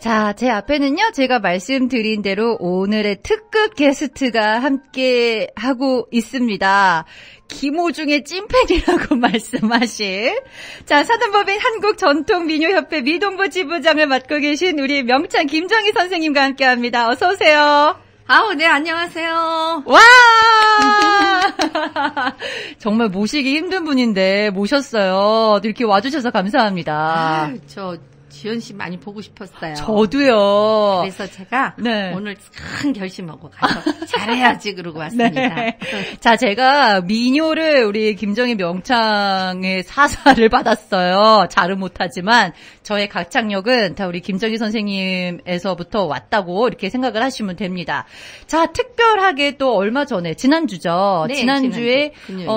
자, 제 앞에는요, 제가 말씀드린 대로 오늘의 특급 게스트가 함께 하고 있습니다. 김호중의 찐팬이라고 말씀하신, 자, 사단법인 한국전통민요협회 미동부 지부장을 맡고 계신 우리 명찬 김정희 선생님과 함께 합니다. 어서오세요. 아우, 네, 안녕하세요. 와! 정말 모시기 힘든 분인데, 모셨어요. 이렇게 와주셔서 감사합니다. 지연 씨 많이 보고 싶었어요. 저도요. 그래서 제가 네. 오늘 큰 결심하고 가서 잘해야지 그러고 왔습니다. 네. 자, 제가 민요를 우리 김정희 명창의 사사를 받았어요. 잘은 못하지만 저의 가창력은 다 우리 김정희 선생님에서부터 왔다고 이렇게 생각을 하시면 됩니다. 자, 특별하게 또 얼마 전에 지난주죠. 네, 지난주에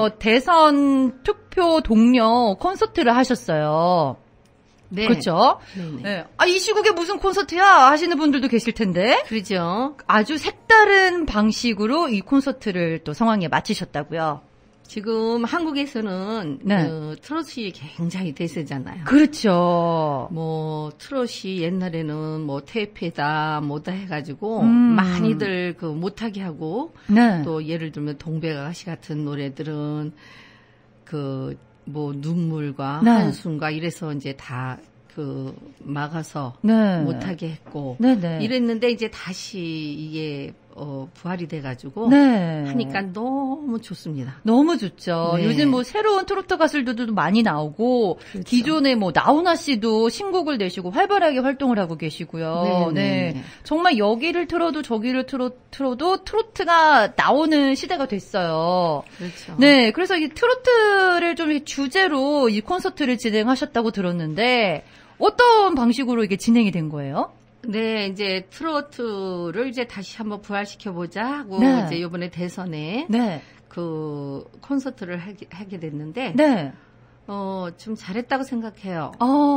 대선 투표 동료 콘서트를 하셨어요. 네. 그렇죠? 네. 아, 이 시국에 무슨 콘서트야? 하시는 분들도 계실 텐데. 그러죠. 아주 색다른 방식으로 이 콘서트를 또 성황리에 마치셨다고요. 지금 한국에서는 네. 트롯이 굉장히 대세잖아요. 그렇죠. 뭐 트롯이 옛날에는 뭐 테이프에다 뭐다 해가지고 많이들 그 못하게 하고 네. 또 예를 들면 동백아가씨 같은 노래들은 그 뭐 눈물과 네. 한숨과 이래서 이제 다 그 막아서 네. 못하게 했고 네네. 이랬는데 이제 다시 이게 부활이 돼가지고 네. 하니까 너무 좋습니다. 너무 좋죠. 네. 요즘 뭐 새로운 트로트 가수들도 많이 나오고 그렇죠. 기존에 뭐 나훈아 씨도 신곡을 내시고 활발하게 활동을 하고 계시고요. 네. 정말 여기를 틀어도 저기를 틀어도 트로트가 나오는 시대가 됐어요. 그렇죠. 네. 그래서 이 트로트를 좀 주제로 이 콘서트를 진행하셨다고 들었는데 어떤 방식으로 이게 진행이 된 거예요? 네, 이제 트로트를 이제 다시 한번 부활시켜보자 하고 네. 이제 이번에 대선에 네. 그 콘서트를 하게 됐는데 네. 좀 잘했다고 생각해요.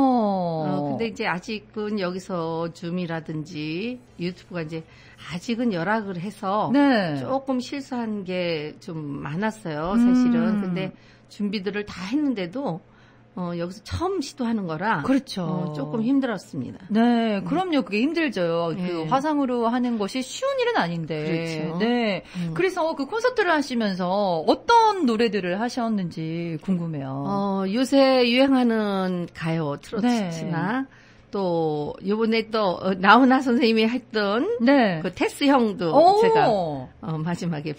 근데 이제 아직은 여기서 줌이라든지 유튜브가 이제 아직은 열악을 해서 네. 조금 실수한 게 좀 많았어요, 사실은. 근데 준비들을 다 했는데도 여기서 처음 시도하는 거라 그렇죠. 조금 힘들었습니다. 네, 그럼요. 그게 힘들죠. 네. 그 화상으로 하는 것이 쉬운 일은 아닌데. 그렇죠. 네. 그래서 그 콘서트를 하시면서 어떤 노래들을 하셨는지 궁금해요. 요새 유행하는 가요, 트로트나 또 요번에 또 나훈아 선생님이 했던 네. 그 테스 형도 제가 마지막에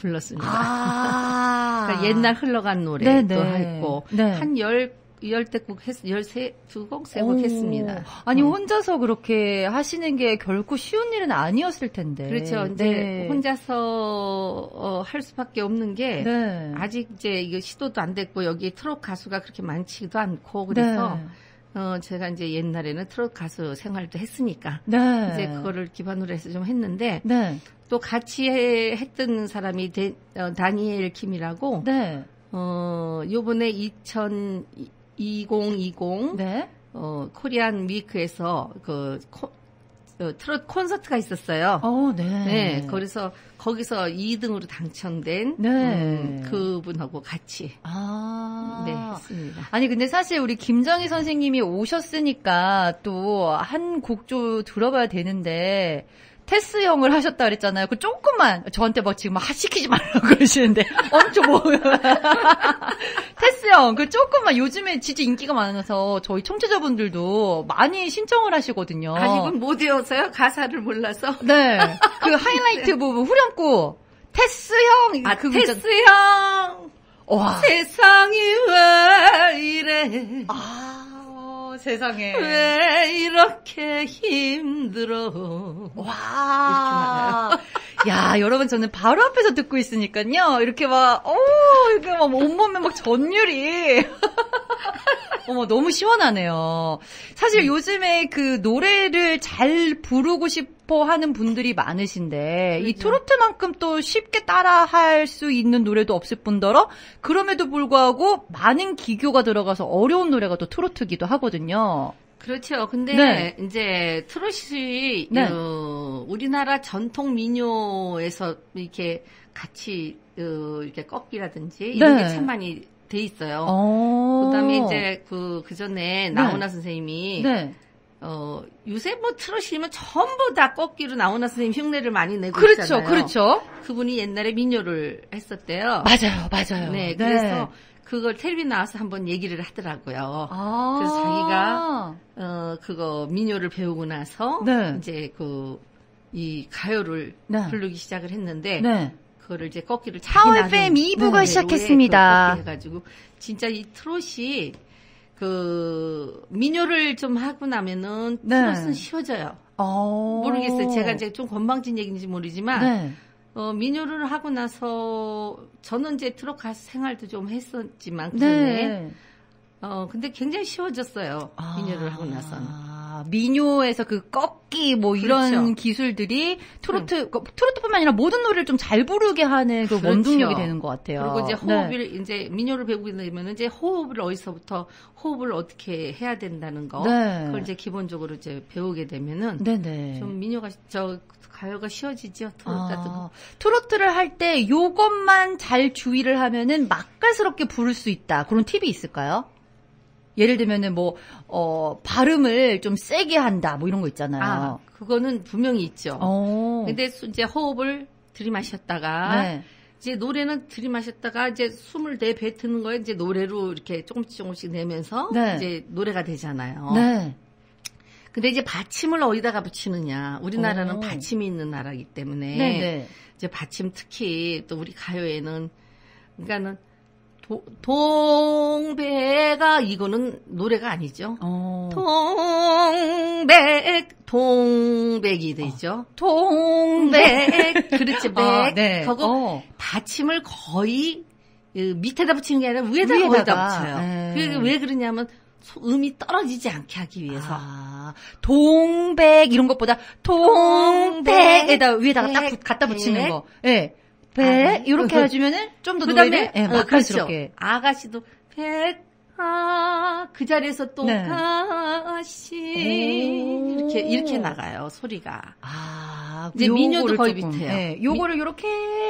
불렀습니다. 그러니까 옛날 흘러간 노래도 했고 한 10대곡 했, 12곡, 3곡 했습니다. 아니, 혼자서 그렇게 하시는 게 결코 쉬운 일은 아니었을 텐데. 그렇죠. 이제 혼자서 할 수밖에 없는 게 아직 이제 이거 시도도 안 됐고 여기 트롯 가수가 그렇게 많지도 않고 그래서 제가 이제 옛날에는 트롯 가수 생활도 했으니까 이제 그거를 기반으로 해서 좀 했는데 또 같이 했던 사람이 다니엘 킴이라고 요번에 2020 코리안 위크에서 트롯 콘서트가 있었어요. 네. 그래서 거기서 2등으로 당첨된 그분하고 같이 했습니다. 아니 근데 사실 우리 김정희 선생님이 오셨으니까 또 한 곡도 들어봐야 되는데 테스 형을 하셨다 그랬잖아요. 그 조금만 저한테 막 지금 시키지 말라고 그러시는데 엄청 뭐 테스 형 그 조금만 요즘에 진짜 인기가 많아서 저희 청취자분들도 많이 신청을 하시거든요. 아직은 못 외워서요. 가사를 몰라서. 네. 그 하이라이트 부분 후렴구 테스 형. 테스 형. 와. 세상이 왜 이래. 세상에. 왜 이렇게 힘들어. 와. 야, 여러분, 저는 바로 앞에서 듣고 있으니까요. 이렇게 이렇게 막 온몸에 막 전율이. 어머, 너무 시원하네요. 사실 요즘에 그 노래를 잘 부르고 싶어 하는 분들이 많으신데, 그렇죠. 이 트로트만큼 또 쉽게 따라 할 수 있는 노래도 없을 뿐더러, 그럼에도 불구하고 많은 기교가 들어가서 어려운 노래가 또 트로트기도 하거든요. 그렇죠. 근데 이제 트롯이 우리나라 전통 민요에서 이렇게 같이 이렇게 꺾기라든지 이런 게 참 많이 돼 있어요. 그다음에 이제 그 전에 나훈아 선생님이 요새 뭐 트롯이면 전부 다 꺾기로 나오나 선생님 흉내를 많이 내고 그렇죠, 있잖아요. 그렇죠. 그분이 옛날에 민요를 했었대요. 맞아요. 네, 그래서 그걸 텔레비 나와서 한번 얘기를 하더라고요. 그래서 자기가 그거 민요를 배우고 나서 이제 이 가요를 부르기 시작을 했는데 그거를 이제 꺾기를 자기 나름 FM 2부가 시작했습니다. 해가지고 진짜 이 트롯이 민요를 좀 하고 나면은 트롯은 쉬워져요. 모르겠어요. 제가 이제 좀 건방진 얘기인지 모르지만 민요를 하고 나서 저는 이제 트롯 가수 생활도 좀 했었지만 그전에 근데 굉장히 쉬워졌어요. 민요를 하고 나서는. 민요에서 그 꺾기 뭐 이런 그렇죠. 기술들이 트로트뿐만 아니라 모든 노래를 좀 잘 부르게 하는 그 원동력이 되는 것 같아요. 그리고 이제 호흡을 이제 민요를 배우게 되면 이제 호흡을 어디서부터 호흡을 어떻게 해야 된다는 거 그걸 이제 기본적으로 이제 배우게 되면은 좀 민요가 가요가 쉬워지죠. 트로트를 할 때 요것만 잘 주의를 하면은 맛깔스럽게 부를 수 있다. 그런 팁이 있을까요? 예를 들면은 발음을 좀 세게 한다, 뭐 이런 거 있잖아요. 그거는 분명히 있죠. 근데 이제 호흡을 들이마셨다가, 이제 노래는 들이마셨다가, 이제 숨을 내뱉는 거에 이제 노래로 이렇게 조금씩 내면서, 이제 노래가 되잖아요. 근데 이제 받침을 어디다가 붙이느냐. 우리나라는 받침이 있는 나라이기 때문에, 이제 받침 특히 또 우리 가요에는, 그러니까는, 동백아 이거는 노래가 아니죠. 동백이 되죠. 동백 그렇죠. 백. 그거 받침을 거의 밑에다 붙이는 게 아니라 위에다 붙여요. 그게 왜 그러냐면 음이 떨어지지 않게 하기 위해서. 동백 이런 것보다 동백에다 위에다가 딱 갖다 붙이는 거. 이렇게 해주면은 좀 더 노래를 맛깔스럽게. 그렇죠. 아가씨도 그 자리에서 또 가시 이렇게 나가요 소리가. 이제 민요도 거의 비슷해요. 요거를 이렇게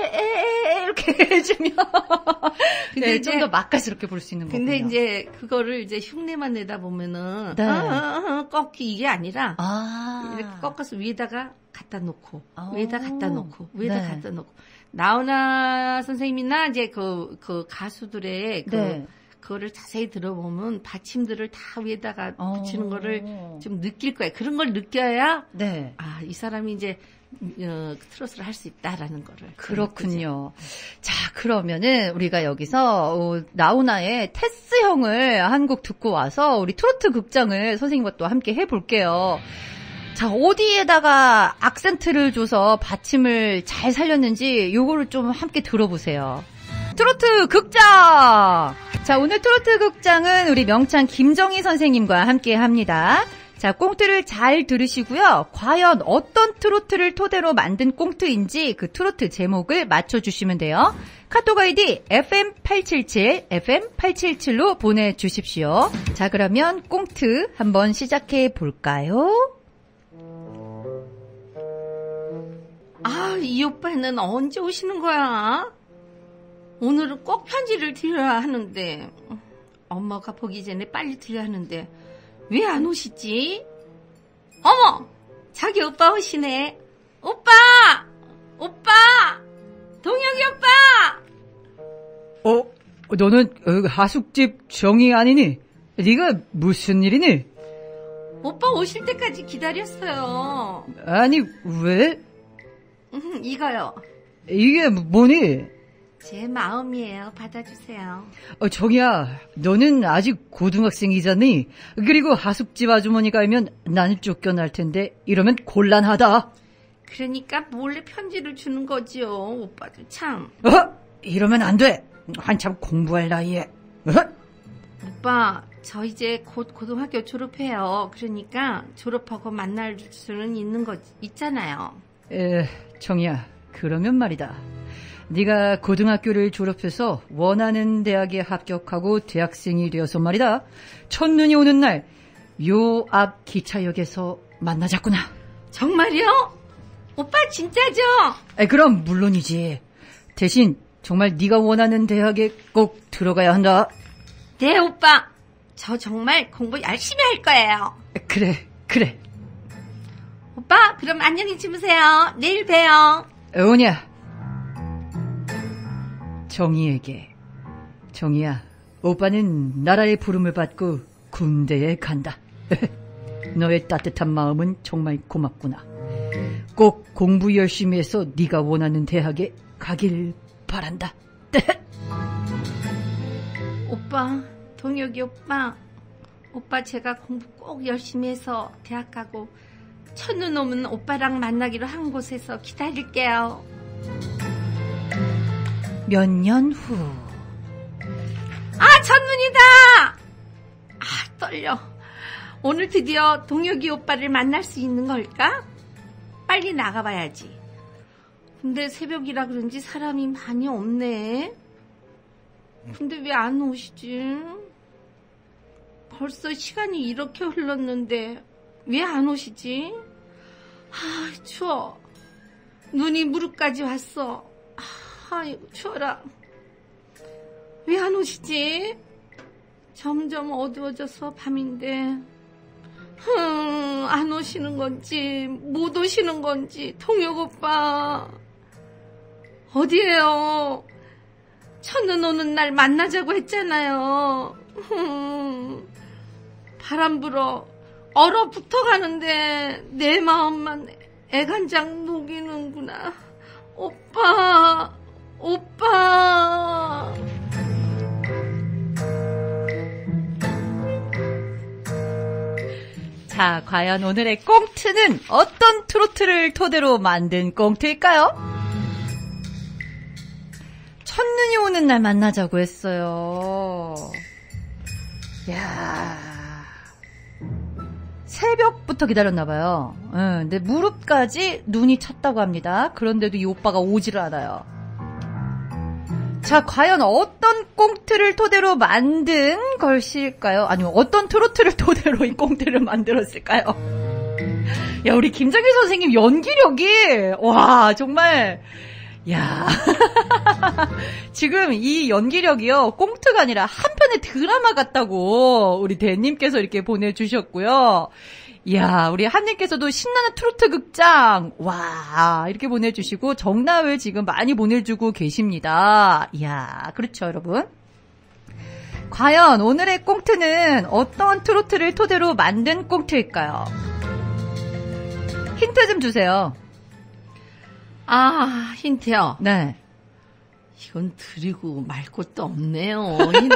해주면 근데 좀 더 맛깔스럽게 부를 수 있는 거군요. 근데 이제 그거를 이제 흉내만 내다 보면은 꺾기 이게 아니라 이렇게 꺾어서 위에다가 갖다 놓고 위에다 갖다 놓고 위에다 갖다 놓고. 나훈아 선생님이나 이제 그 가수들의 그거를 자세히 들어보면 받침들을 다 위에다가 붙이는 거를 좀 느낄 거예요. 그런 걸 느껴야 이 사람이 이제 트로트를 할 수 있다라는 거를. 그렇군요. 자, 그러면은 우리가 여기서 나훈아의 테스 형을 한 곡 듣고 와서 우리 트로트 극장을 선생님과 또 함께 해볼게요. 자, 어디에다가 악센트를 줘서 받침을 잘 살렸는지 요거를 좀 함께 들어보세요. 트로트 극장! 자, 오늘 트로트 극장은 우리 명창 김정희 선생님과 함께 합니다. 자, 꽁트를 잘 들으시고요. 과연 어떤 트로트를 토대로 만든 꽁트인지 그 트로트 제목을 맞춰주시면 돼요. 카톡 아이디 FM877, FM877로 보내주십시오. 자, 그러면 꽁트 한번 시작해 볼까요? 이 오빠는 언제 오시는 거야? 오늘은 꼭 편지를 드려야 하는데 엄마가 보기 전에 빨리 드려야 하는데 왜 안 오시지? 어머! 자기 오빠 오시네. 오빠! 동혁이 오빠! 너는 하숙집 정이 아니니? 네가 무슨 일이니? 오빠 오실 때까지 기다렸어요. 아니, 왜? 이거요. 이게 뭐니? 제 마음이에요. 받아주세요. 정이야, 너는 아직 고등학생이잖니? 그리고 하숙집 아주머니가 알면 나는 쫓겨날 텐데 이러면 곤란하다. 그러니까 몰래 편지를 주는 거지요. 오빠도 참. 이러면 안 돼. 한참 공부할 나이에. 오빠, 저 이제 곧 고등학교 졸업해요. 그러니까 졸업하고 만날 수는 있잖아요. 정이야, 그러면 말이다. 네가 고등학교를 졸업해서 원하는 대학에 합격하고 대학생이 되어서 말이다. 첫눈이 오는 날 요 앞 기차역에서 만나자꾸나. 정말요? 오빠 진짜죠? 그럼 물론이지. 대신 정말 네가 원하는 대학에 꼭 들어가야 한다. 네, 오빠. 저 정말 공부 열심히 할 거예요. 그래, 그래. 오빠, 그럼 안녕히 주무세요. 내일 봬요. 오냐. 정희에게. 정희야, 오빠는 나라의 부름을 받고 군대에 간다. 너의 따뜻한 마음은 정말 고맙구나. 꼭 공부 열심히 해서 네가 원하는 대학에 가길 바란다. 오빠, 동혁이 오빠. 오빠 제가 공부 꼭 열심히 해서 대학 가고 첫눈 오면 오빠랑 만나기로 한 곳에서 기다릴게요. 몇 년 후. 아, 첫눈이다! 아, 떨려. 오늘 드디어 동혁이 오빠를 만날 수 있는 걸까? 빨리 나가봐야지. 근데 새벽이라 그런지 사람이 많이 없네. 근데 왜 안 오시지? 벌써 시간이 이렇게 흘렀는데 왜 안 오시지? 아, 추워. 눈이 무릎까지 왔어. 아이고, 추워라. 왜 안 오시지? 점점 어두워져서 밤인데 안 오시는 건지 못 오시는 건지. 동혁 오빠 어디에요? 첫눈 오는 날 만나자고 했잖아요. 바람 불어 얼어붙어가는데 내 마음만 애간장 녹이는구나. 오빠, 오빠. 자, 과연 오늘의 꽁트는 어떤 트로트를 토대로 만든 꽁트일까요? 첫눈이 오는 날 만나자고 했어요. 야, 새벽부터 기다렸나봐요. 근데 무릎까지 눈이 찼다고 합니다. 그런데도 이 오빠가 오지를 않아요. 자, 과연 어떤 꽁트를 토대로 만든 것일까요? 아니면 어떤 트로트를 토대로 이 꽁트를 만들었을까요? 야, 우리 김정일 선생님 연기력이, 와, 정말, 야. 지금 이 연기력이요, 꽁트가 아니라 한 편의 드라마 같다고 우리 대님께서 이렇게 보내주셨고요. 이야, 우리 한님께서도 신나는 트로트 극장, 와, 이렇게 보내주시고, 정답을 지금 많이 보내주고 계십니다. 이야, 그렇죠, 여러분. 과연 오늘의 꽁트는 어떤 트로트를 토대로 만든 꽁트일까요? 힌트 좀 주세요. 아, 힌트요? 네. 이건 드리고 말 것도 없네요. 힌트.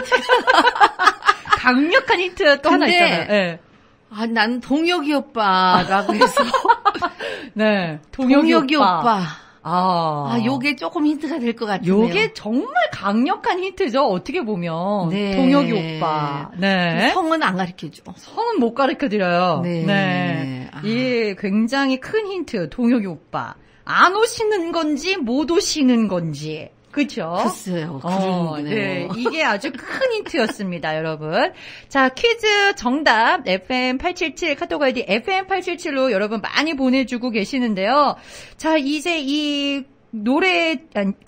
강력한 힌트 또 하나 있잖아요. 네. 아, 난 동혁이 오빠라고 해서. 네. 동혁이 오빠. 아, 요게 조금 힌트가 될 것 같아요. 요게 정말 강력한 힌트죠, 어떻게 보면. 네. 동혁이 오빠. 네. 성은 안 가르쳐줘. 성은 못 가르쳐드려요. 네. 네. 이 굉장히 큰 힌트, 동혁이 오빠. 안 오시는 건지, 못 오시는 건지. 그쵸? 글쎄요. 그러네요. 네. 이게 아주 큰 힌트였습니다, 여러분. 자, 퀴즈 정답, FM877, 카톡 아이디 FM877로 여러분 많이 보내주고 계시는데요. 자, 이제 이 노래,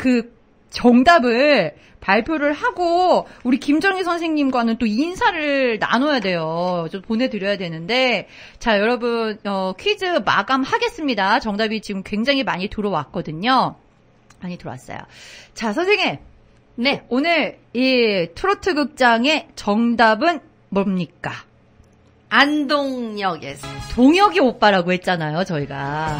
정답을 발표를 하고, 우리 김정희 선생님과는 또 인사를 나눠야 돼요. 좀 보내드려야 되는데, 자, 여러분, 퀴즈 마감하겠습니다. 정답이 지금 굉장히 많이 들어왔거든요. 많이 들어왔어요. 자, 선생님. 네. 오늘 이 트로트 극장의 정답은 뭡니까? 안동역에서. 동혁이 오빠라고 했잖아요, 저희가.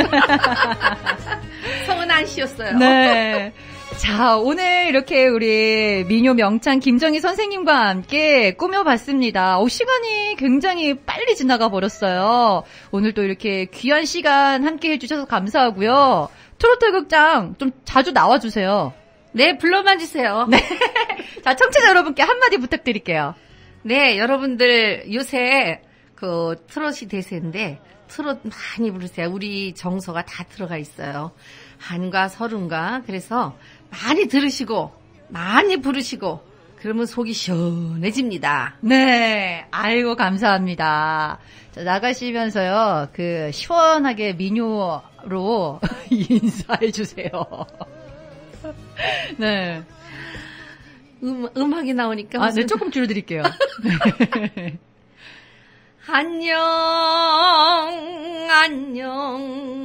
성은 안 씌웠어요. 네. 자, 오늘 이렇게 우리 민요 명창 김정희 선생님과 함께 꾸며봤습니다. 시간이 굉장히 빨리 지나가 버렸어요. 오늘 또 이렇게 귀한 시간 함께 해주셔서 감사하고요. 트로트 극장 좀 자주 나와주세요. 네, 불러만 주세요. 네. 자, 청취자 여러분께 한마디 부탁드릴게요. 네, 여러분들 요새 그 트롯이 대세인데 트롯 많이 부르세요. 우리 정서가 다 들어가 있어요. 한과 서른과. 그래서 많이 들으시고 많이 부르시고 그러면 속이 시원해집니다. 네, 아이고 감사합니다. 자, 나가시면서요, 시원하게 민요로 인사해 주세요. 네. 음악이 나오니까. 네, 조금 줄여드릴게요. 네. 안녕 안녕